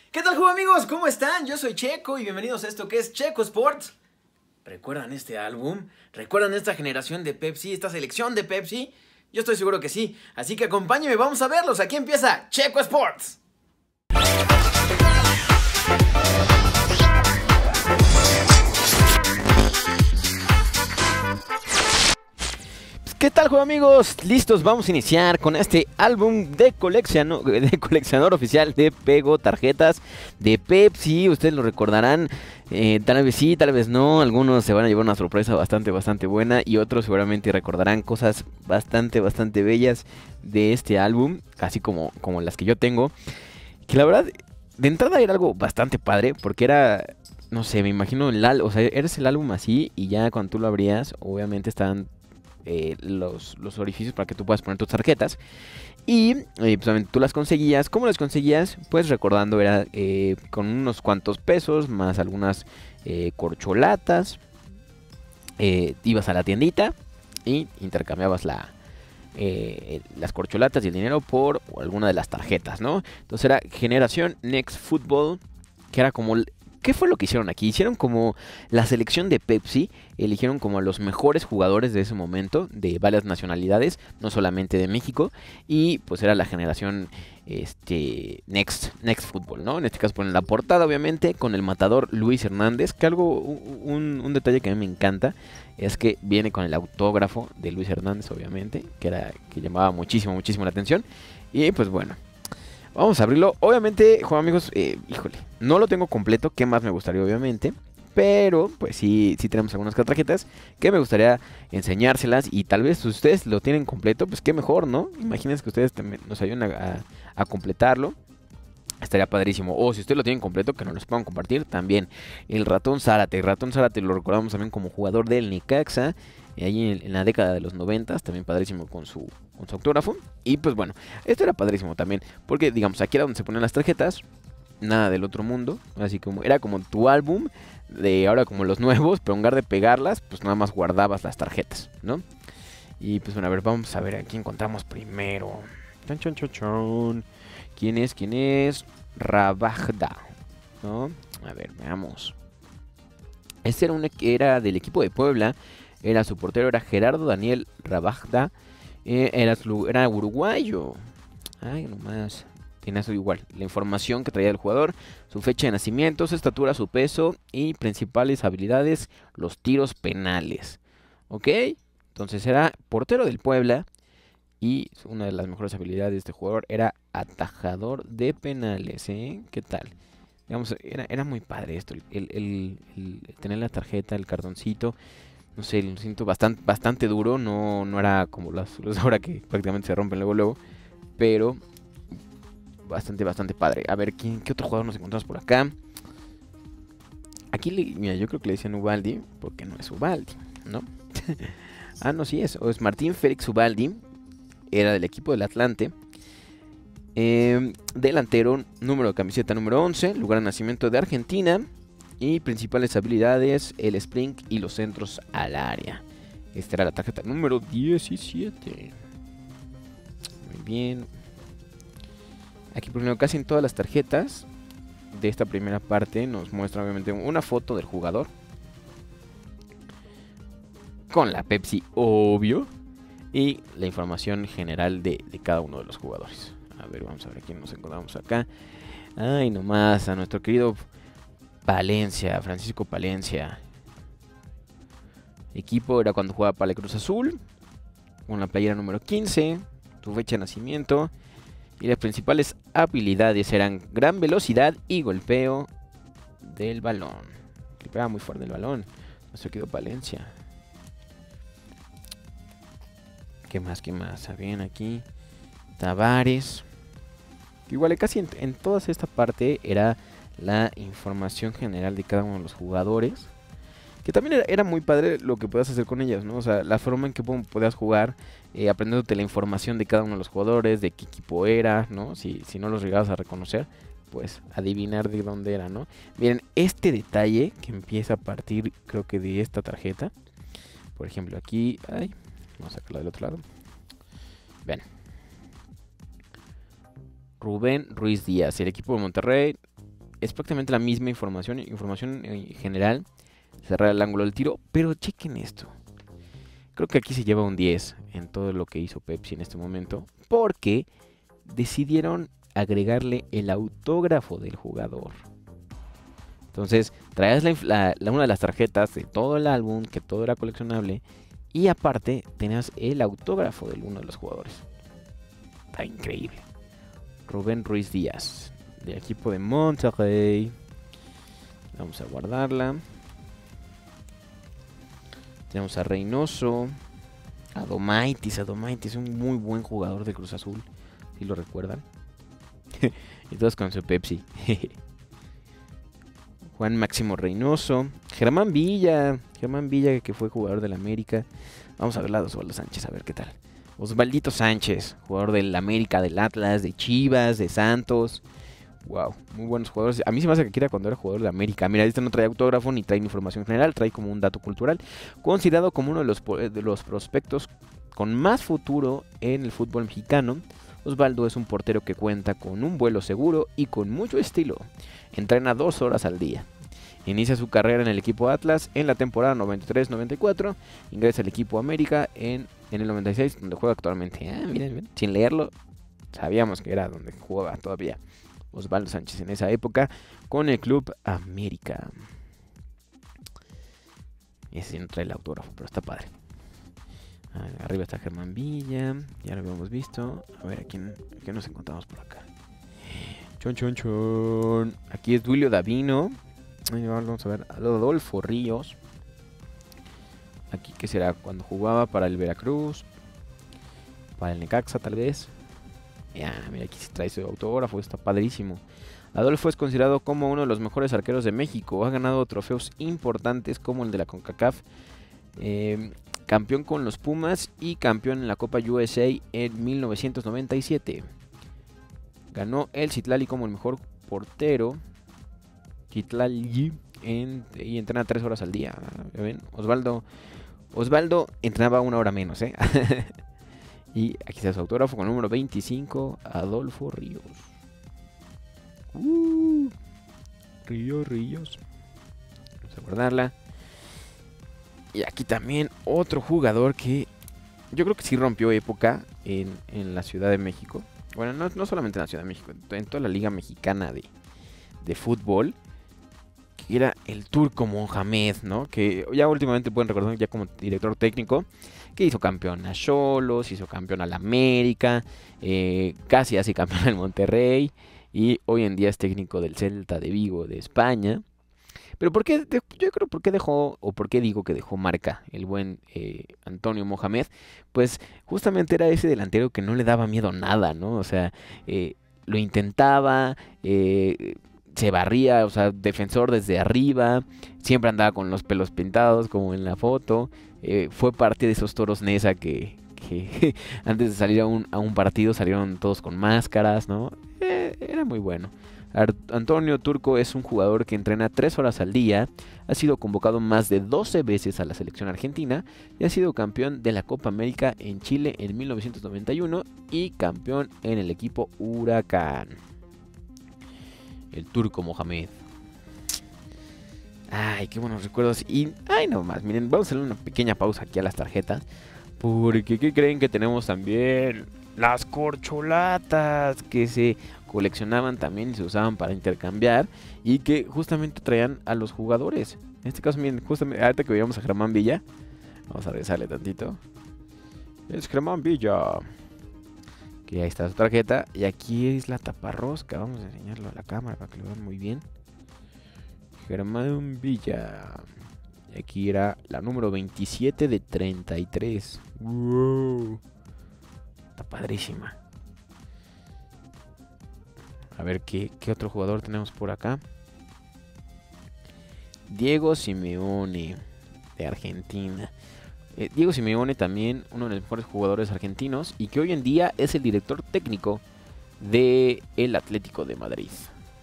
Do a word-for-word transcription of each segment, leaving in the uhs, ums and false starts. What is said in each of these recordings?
¿Qué tal, juego amigos? ¿Cómo están? Yo soy Checo y bienvenidos a esto que es Checo Sports. ¿Recuerdan este álbum? ¿Recuerdan esta generación de Pepsi? ¿Esta selección de Pepsi? Yo estoy seguro que sí. Así que acompáñenme, vamos a verlos. Aquí empieza Checo Sports. ¿Qué tal, juego amigos? Listos, vamos a iniciar con este álbum de, colecciono, de coleccionador oficial de Pego Tarjetas de Pepsi. Ustedes lo recordarán, eh, tal vez sí, tal vez no. Algunos se van a llevar una sorpresa bastante, bastante buena. Y otros seguramente recordarán cosas bastante, bastante bellas de este álbum, así como, como las que yo tengo. Que la verdad, de entrada era algo bastante padre, porque era... No sé, me imagino el álbum, o sea, eres el álbum así y ya cuando tú lo abrías, obviamente estaban... Eh, los, los orificios para que tú puedas poner tus tarjetas. Y eh, pues, tú las conseguías. ¿Cómo las conseguías? Pues recordando, era eh, con unos cuantos pesos, más algunas eh, corcholatas. eh, Ibas a la tiendita y intercambiabas la, eh, las corcholatas y el dinero por alguna de las tarjetas, ¿no? Entonces era Generación Next Football, que era como... ¿Qué fue lo que hicieron aquí? Hicieron como la selección de Pepsi, eligieron como a los mejores jugadores de ese momento, de varias nacionalidades, no solamente de México, y pues era la generación este, Next, Next Football, ¿no? En este caso ponen la portada, obviamente, con el matador Luis Hernández, que algo, un, un detalle que a mí me encanta, es que viene con el autógrafo de Luis Hernández, obviamente, que, era, que llamaba muchísimo, muchísimo la atención, y pues bueno... Vamos a abrirlo. Obviamente, juego amigos, eh, híjole, no lo tengo completo. ¿Qué más me gustaría, obviamente? Pero, pues sí, sí tenemos algunas tarjetas que me gustaría enseñárselas. Y tal vez si ustedes lo tienen completo, pues qué mejor, ¿no? Imagínense que ustedes también nos ayuden a, a, a completarlo. Estaría padrísimo. O si ustedes lo tienen completo, que nos los puedan compartir también. El Ratón Zárate. El Ratón Zárate lo recordamos también como jugador del Necaxa. Y ahí en, en la década de los noventas, también padrísimo con su, con su autógrafo. Y pues bueno, esto era padrísimo también. Porque digamos, aquí era donde se ponen las tarjetas. Nada del otro mundo. Así como era como tu álbum. De ahora como los nuevos. Pero en lugar de pegarlas, pues nada más guardabas las tarjetas, ¿no? Y pues bueno, a ver, vamos a ver aquí encontramos primero. Chon, chon, chon, chon. ¿Quién es? ¿Quién es? Rabajda, ¿no? A ver, veamos. Este era, un, era del equipo de Puebla. Era su portero, era Gerardo Daniel Rabajda. Eh, era, era uruguayo. Ay, nomás. Tiene eso igual. La información que traía el jugador. Su fecha de nacimiento, su estatura, su peso. Y principales habilidades, los tiros penales. ¿Ok? Entonces era portero del Puebla. Y una de las mejores habilidades de este jugador era atajador de penales, ¿eh? ¿Qué tal? Digamos, era, era muy padre esto, el, el, el, el tener la tarjeta, el cartoncito. No sé, lo siento bastante, bastante duro, no, no era como las, los ahora que prácticamente se rompen luego, luego. Pero bastante, bastante padre. A ver, ¿quién, ¿qué otro jugador nos encontramos por acá? Aquí, le, mira, yo creo que le decían Ubaldi, porque no es Ubaldi, ¿no? Ah, no, sí es, o es Martín Félix Ubaldi. Era del equipo del Atlante. Eh, delantero, número de camiseta número once. Lugar de nacimiento de Argentina. Y principales habilidades, el sprint y los centros al área. Esta era la tarjeta número diecisiete. Muy bien. Aquí primero, casi en todas las tarjetas de esta primera parte nos muestra obviamente una foto del jugador. Con la Pepsi, obvio. Y la información general de, de cada uno de los jugadores. A ver, vamos a ver a quién nos encontramos acá. Ay, nomás, a nuestro querido Palencia, Francisco Palencia. Equipo era cuando jugaba para el Cruz Azul. Con la playera número quince. Tu fecha de nacimiento. Y las principales habilidades eran gran velocidad y golpeo del balón. Golpeaba muy fuerte el balón. Nuestro querido Palencia. ¿Qué más? ¿Qué más? Bien, aquí Tavares. Igual casi en, en toda esta parte era la información general de cada uno de los jugadores. Que también era, era muy padre lo que podías hacer con ellas, ¿no? O sea, la forma en que podías jugar, eh, aprendiéndote la información de cada uno de los jugadores, de qué equipo era, ¿no? Si, si no los llegabas a reconocer, pues adivinar de dónde era, ¿no? Miren, este detalle que empieza a partir, creo que de esta tarjeta. Por ejemplo, aquí... Ay, vamos a sacarla del otro lado. Ven. Rubén Ruiz Díaz, el equipo de Monterrey. es prácticamente la misma información, información en general, cerrar el ángulo del tiro, pero chequen esto. Creo que aquí se lleva un diez en todo lo que hizo Pepsi en este momento, porque decidieron agregarle el autógrafo del jugador. Entonces, traes la, la, la, una de las tarjetas de todo el álbum, que todo era coleccionable, y aparte tenías el autógrafo de uno de los jugadores. Está increíble. Rubén Ruiz Díaz, del equipo de Monterrey. Vamos a guardarla. Tenemos a Reynoso, a Domaitis. A Domaitis, un muy buen jugador de Cruz Azul, si lo recuerdan. Y todos con su Pepsi. Juan Máximo Reynoso, Germán Villa, Germán Villa que fue jugador del América. Vamos a ver la de Osvaldo Sánchez, a ver qué tal. Osvaldito Sánchez, jugador del América, del Atlas, de Chivas, de Santos. Wow, muy buenos jugadores. A mí se me hace que era cuando era jugador de América. Mira, este no trae autógrafo ni trae información general, trae como un dato cultural. Considerado como uno de los, de los prospectos con más futuro en el fútbol mexicano, Osvaldo es un portero que cuenta con un vuelo seguro y con mucho estilo. Entrena dos horas al día. Inicia su carrera en el equipo Atlas en la temporada noventa y tres noventa y cuatro. Ingresa al equipo América en, en el noventa y seis, donde juega actualmente. Ah, miren, miren, sin leerlo, sabíamos que era donde jugaba todavía Osvaldo Sánchez en esa época con el club América. Ese no trae el autógrafo, pero está padre. Arriba está Germán Villa, ya lo habíamos visto. A ver, ¿a quién, a quién nos encontramos por acá? Chon, chon, chon. Aquí es Duilio Davino. Vamos a ver, Adolfo Ríos. Aquí, ¿qué será? Cuando jugaba para el Veracruz, para el Necaxa, tal vez. Ya, mira, aquí se trae su autógrafo, está padrísimo. Adolfo es considerado como uno de los mejores arqueros de México. Ha ganado trofeos importantes como el de la CONCACAF. Eh, campeón con los Pumas y campeón en la Copa U S A en mil novecientos noventa y siete. Ganó el Citlali como el mejor portero. Citlali en, y entrena tres horas al día. ¿Ven? Osvaldo, Osvaldo entrenaba una hora menos, ¿eh? Y aquí está su autógrafo con el número veinticinco, Adolfo Ríos. Uh, Ríos, Ríos. Vamos a guardarla. Y aquí también otro jugador que yo creo que sí rompió época en, en la Ciudad de México. Bueno, no, no solamente en la Ciudad de México, en toda la Liga Mexicana de, de Fútbol. Que era el Turco Mohamed, ¿no? Que ya últimamente pueden recordar ya como director técnico. Que hizo campeón a Xolos, hizo campeón al América. Eh, casi así campeón al Monterrey. Y hoy en día es técnico del Celta de Vigo de España. Pero ¿por qué? Yo creo por qué dejó, o por qué digo que dejó marca el buen eh, Antonio Mohamed. Pues justamente era ese delantero que no le daba miedo a nada, ¿no? O sea, eh, lo intentaba, eh, se barría, o sea, defensor desde arriba, siempre andaba con los pelos pintados como en la foto. Eh, fue parte de esos toros Nesa que, que antes de salir a un, a un partido salieron todos con máscaras, ¿no? Eh, era muy bueno. Antonio Turco es un jugador que entrena tres horas al día, ha sido convocado más de doce veces a la selección argentina y ha sido campeón de la Copa América en Chile en mil novecientos noventa y uno y campeón en el equipo Huracán. El Turco Mohamed. Ay, qué buenos recuerdos. Y, ay, no más, miren, vamos a hacer una pequeña pausa aquí a las tarjetas. Porque, ¿qué creen que tenemos también? Las corcholatas que se coleccionaban también y se usaban para intercambiar y que justamente traían a los jugadores. En este caso, miren, justamente ahorita que veíamos a Germán Villa, vamos a regresarle tantito. Es Germán Villa. Que ahí está su tarjeta. Y aquí es la taparrosca. Vamos a enseñarlo a la cámara para que lo vean muy bien. Germán Villa. Y aquí era la número veintisiete de treinta y tres. ¡Wow! Está padrísima. A ver, ¿qué, qué otro jugador tenemos por acá? Diego Simeone, de Argentina. Eh, Diego Simeone también, uno de los mejores jugadores argentinos, y que hoy en día es el director técnico del Atlético de Madrid.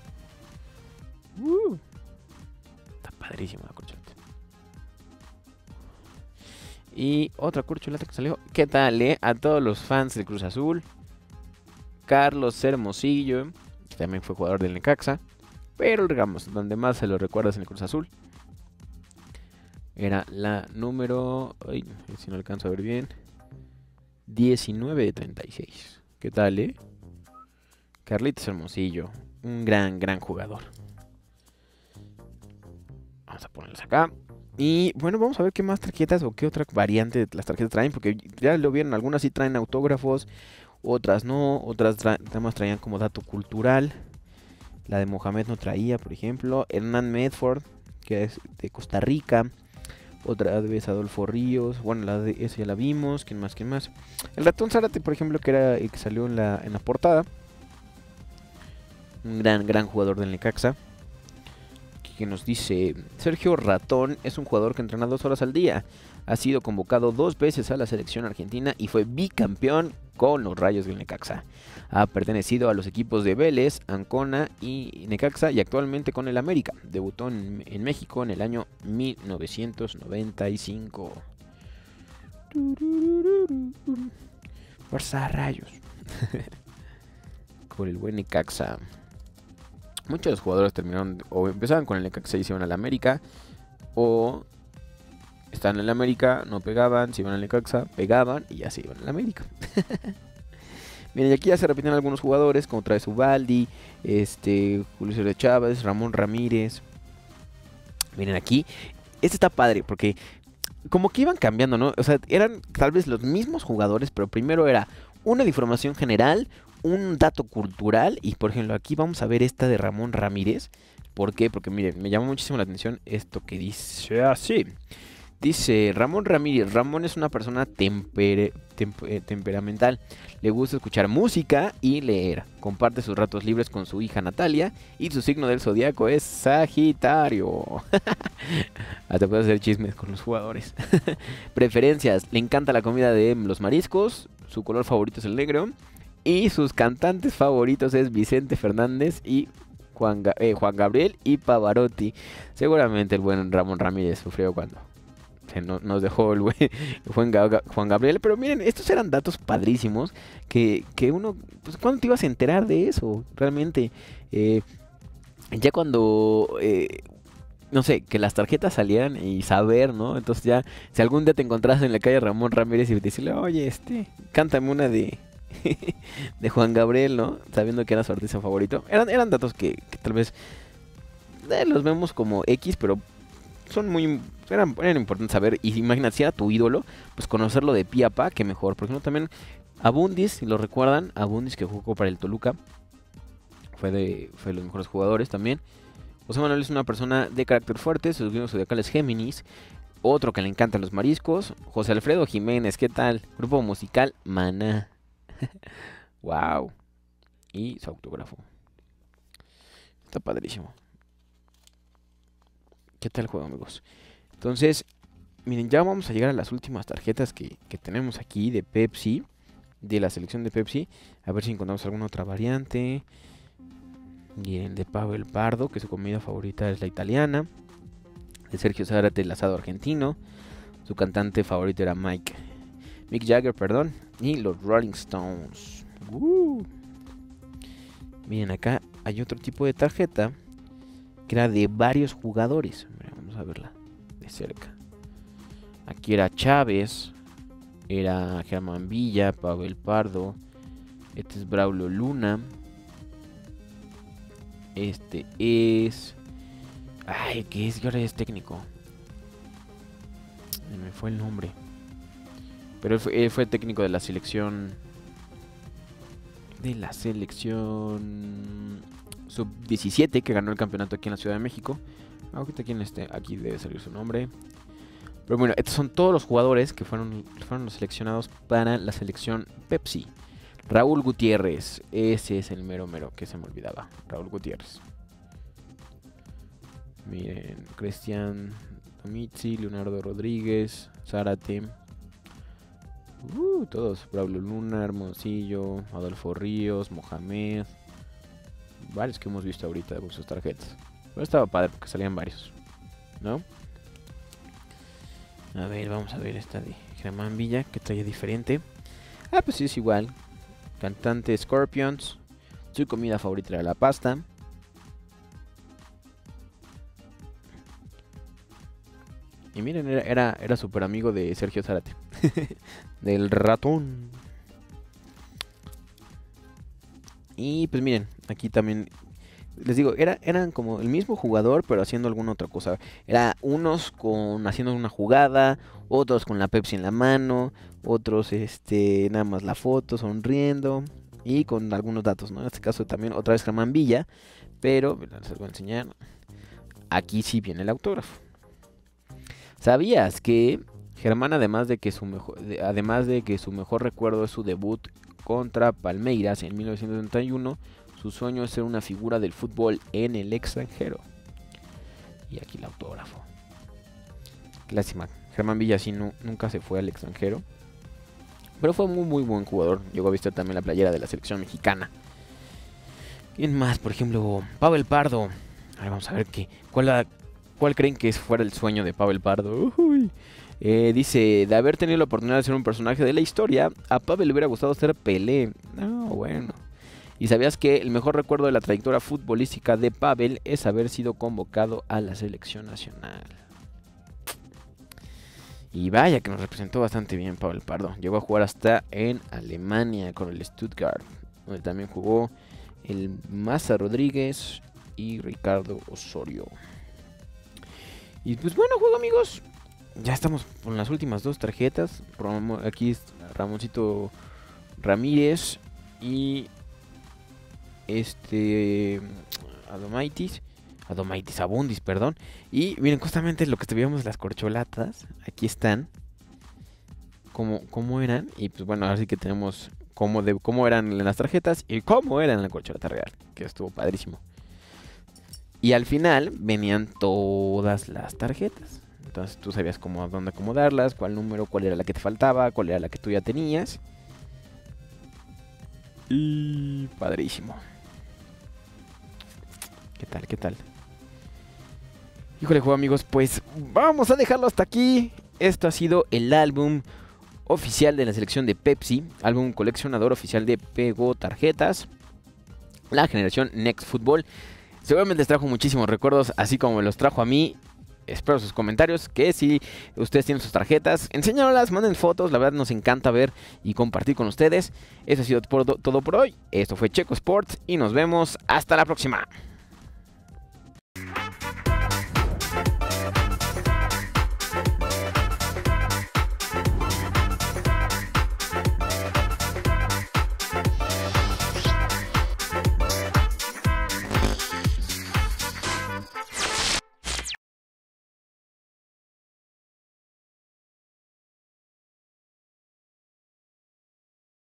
Uh, está padrísimo la corcholata. Y otra corcholata que salió. ¿Qué tal, eh? A todos los fans del Cruz Azul. Carlos Hermosillo, que también fue jugador del Necaxa. pero digamos, donde más se lo recuerdas en el Cruz Azul. Era la número... Ay, si no alcanzo a ver bien. diecinueve de treinta y seis. ¿Qué tal, eh? Carlitos Hermosillo. Un gran, gran jugador. Vamos a ponerlos acá. Y bueno, vamos a ver qué más tarjetas o qué otra variante de las tarjetas traen. Porque ya lo vieron, algunas sí traen autógrafos, otras no. Otras tra nada más traían como dato cultural. La de Mohamed no traía, por ejemplo. Hernán Medford, que es de Costa Rica. Otra vez Adolfo Ríos. Bueno, la de esa ya la vimos. ¿Quién más? ¿Quién más? El ratón Zárate, por ejemplo, que era el que salió en la, en la portada. Un gran, gran jugador del Necaxa. Que nos dice: Sergio Ratón es un jugador que entrena dos horas al día. Ha sido convocado dos veces a la selección argentina y fue bicampeón con los Rayos del Necaxa. Ha pertenecido a los equipos de Vélez, Ancona y Necaxa y actualmente con el América. Debutó en, en México en el año mil novecientos noventa y cinco. Fuerza Rayos. Con el buen Necaxa. Muchos de los jugadores terminaron o empezaban con el Necaxa y se iban al América, o estaban en el América, no pegaban, se iban al Necaxa, pegaban y ya se iban al América. Miren, y aquí ya se repiten algunos jugadores, como trae Ubaldi, este, Julio César Chávez, Ramón Ramírez. Miren aquí, este está padre porque como que iban cambiando, ¿no? O sea, eran tal vez los mismos jugadores, pero primero era una de información general, un dato cultural. Y por ejemplo aquí vamos a ver esta de Ramón Ramírez. ¿Por qué? Porque miren, me llamó muchísimo la atención esto que dice así. Dice Ramón Ramírez: Ramón es una persona tempere, temper, temperamental. Le gusta escuchar música y leer. Comparte sus ratos libres con su hija Natalia. Y su signo del zodiaco es Sagitario. Hasta puedes hacer chismes con los jugadores. Preferencias: le encanta la comida de los mariscos. Su color favorito es el negro. Y sus cantantes favoritos es Vicente Fernández y Juan, Ga eh, Juan Gabriel y Pavarotti. Seguramente el buen Ramón Ramírez sufrió cuando se no, nos dejó el buen Juan, Ga Juan Gabriel. Pero miren, estos eran datos padrísimos que, que uno... Pues, ¿cuándo te ibas a enterar de eso? Realmente, eh, ya cuando... Eh, no sé, que las tarjetas salieran y saber, ¿no? Entonces ya, si algún día te encontrás en la calle Ramón Ramírez y decirle: oye, este, cántame una de... de Juan Gabriel, ¿no? Sabiendo que era su artista favorito. Eran, eran datos que, que tal vez eh, los vemos como X, pero son muy... Eran, eran importantes saber. Y imagínate, si era tu ídolo, pues conocerlo de pie a pa, que mejor. Por ejemplo, también Abundis, si lo recuerdan, Abundis, que jugó para el Toluca, fue de, fue de los mejores jugadores también. José Manuel es una persona de carácter fuerte, su signo zodiacal es Géminis. Otro que le encantan los mariscos, José Alfredo Jiménez. ¿Qué tal? Grupo musical Maná. Wow. Y su autógrafo. Está padrísimo. ¿Qué tal el juego, amigos? Entonces, miren, ya vamos a llegar a las últimas tarjetas que, que tenemos aquí de Pepsi. De la selección de Pepsi. A ver si encontramos alguna otra variante. Miren, de Pavel Pardo, que su comida favorita es la italiana. De Sergio Zárate, el asado argentino. Su cantante favorito era Mike Mick Jagger, perdón. Y los Rolling Stones. Uh. Miren, acá hay otro tipo de tarjeta que era de varios jugadores. Mira, vamos a verla de cerca. Aquí era Chávez. Era Germán Villa, Pavel Pardo. Este es Braulio Luna. Este es... Ay, ¿qué es? ¿Qué ahora es técnico? Me fue el nombre. Pero él fue, él fue técnico de la selección... De la selección... sub diecisiete, que ganó el campeonato aquí en la Ciudad de México. Ahorita aquí, en este, aquí debe salir su nombre. Pero bueno, estos son todos los jugadores que fueron, fueron los seleccionados para la selección Pepsi. Raúl Gutiérrez, ese es el mero mero que se me olvidaba. Raúl Gutiérrez. Miren, Cristian Domizzi, Leonardo Rodríguez, Zárate. Uh, todos. Braulio Luna, Hermosillo, Adolfo Ríos, Mohamed. Varios que hemos visto ahorita con sus tarjetas. Pero estaba padre porque salían varios, ¿no? A ver, vamos a ver esta de Germán Villa, que traía diferente. Ah, pues sí, es igual. Cantante Scorpions. Su comida favorita era la pasta. Y miren, era, era, era súper amigo de Sergio Zárate. Del ratón. Y pues miren, aquí también les digo, era, eran como el mismo jugador, pero haciendo alguna otra cosa. Era unos con haciendo una jugada, otros con la Pepsi en la mano, otros este nada más la foto, sonriendo y con algunos datos, ¿no? En este caso también otra vez Germán Villa, pero les voy a enseñar. Aquí sí viene el autógrafo. ¿Sabías que Germán, además de que su mejor, de, además de que su mejor recuerdo es su debut contra Palmeiras en mil novecientos setenta y uno, su sueño es ser una figura del fútbol en el extranjero? Y aquí el autógrafo. Lástima, Germán Villa sí no, nunca se fue al extranjero, pero fue muy muy buen jugador. Llegó a vestir también la playera de la selección mexicana. ¿Quién más? Por ejemplo, Pavel Pardo. A ver, vamos a ver qué, cuál, la, cuál creen que fuera el sueño de Pavel Pardo. Uy. Eh, dice, de haber tenido la oportunidad de ser un personaje de la historia, a Pavel le hubiera gustado ser Pelé. No, bueno. ¿Y sabías que el mejor recuerdo de la trayectoria futbolística de Pavel es haber sido convocado a la selección nacional? Y vaya que nos representó bastante bien Pavel Pardo. Llegó a jugar hasta en Alemania con el Stuttgart, donde también jugó el Maza Rodríguez y Ricardo Osorio. Y pues bueno, juego amigos, ya estamos con las últimas dos tarjetas. Aquí es Ramoncito Ramírez y este Adomaitis, Adomaitis Abundis, perdón. Y miren, justamente lo que tuvimos, las corcholatas, aquí están, como, como eran. Y pues bueno, ahora sí que tenemos cómo, de, cómo eran en las tarjetas y cómo eran en la corcholata real, que estuvo padrísimo. Y al final venían todas las tarjetas. Entonces tú sabías cómo, dónde acomodarlas, cuál número, cuál era la que te faltaba, cuál era la que tú ya tenías. Y padrísimo. ¿Qué tal? ¿Qué tal? Híjole, juego amigos, pues vamos a dejarlo hasta aquí. Esto ha sido el álbum oficial de la selección de Pepsi, álbum coleccionador oficial de Pego Tarjetas, la generación Next Football. Seguramente les trajo muchísimos recuerdos, así como me los trajo a mí. Espero sus comentarios, que si ustedes tienen sus tarjetas, enséñanoslas, manden fotos, la verdad nos encanta ver y compartir con ustedes. Eso ha sido por, todo por hoy. Esto fue Checo Sports y nos vemos hasta la próxima.